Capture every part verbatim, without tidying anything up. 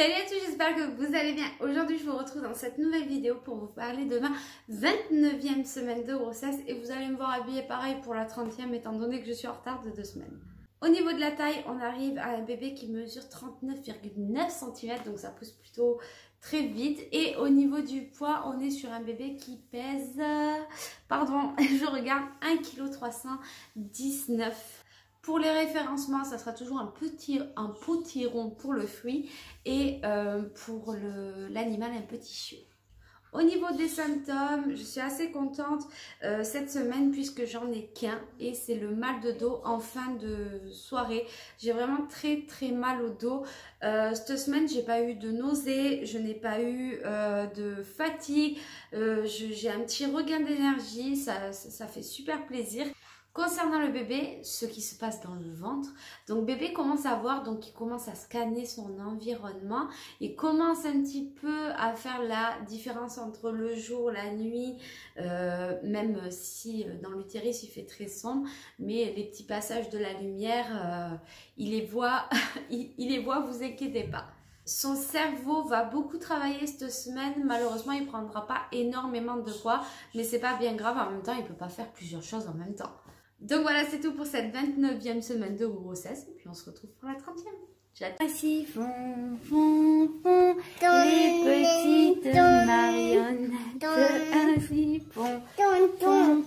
Salut à tous, j'espère que vous allez bien. Aujourd'hui, je vous retrouve dans cette nouvelle vidéo pour vous parler de ma vingt-neuvième semaine de grossesse et vous allez me voir habillée pareil pour la trentième étant donné que je suis en retard de deux semaines. Au niveau de la taille, on arrive à un bébé qui mesure trente-neuf virgule neuf centimètres, donc ça pousse plutôt très vite. Et au niveau du poids, on est sur un bébé qui pèse, pardon, je regarde, un virgule trois cent dix-neuf. Pour les référencements, ça sera toujours un petit, un potiron pour le fruit et euh, pour l'animal, un petit chiot. Au niveau des symptômes, je suis assez contente euh, cette semaine puisque j'en ai qu'un et c'est le mal de dos en fin de soirée. J'ai vraiment très très mal au dos. Euh, cette semaine, j'ai pas eu de nausées, je n'ai pas eu euh, de fatigue, euh, j'ai un petit regain d'énergie, ça, ça, ça fait super plaisir. Concernant le bébé, ce qui se passe dans le ventre, donc bébé commence à voir, donc il commence à scanner son environnement, il commence un petit peu à faire la différence entre le jour, la nuit, euh, même si dans l'utérus il fait très sombre, mais les petits passages de la lumière, euh, il les voit, il, il les voit, vous inquiétez pas. Son cerveau va beaucoup travailler cette semaine, malheureusement il ne prendra pas énormément de poids, mais c'est pas bien grave, en même temps il ne peut pas faire plusieurs choses en même temps. Donc voilà, c'est tout pour cette vingt-neuvième semaine de grossesse. Et puis on se retrouve pour la trentième. J'attends. Ainsi font, font, font les petites marionnettes. Ainsi font, font, font,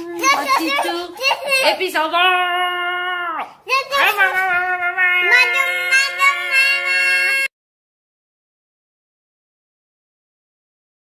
petit tour. Et puis ça va.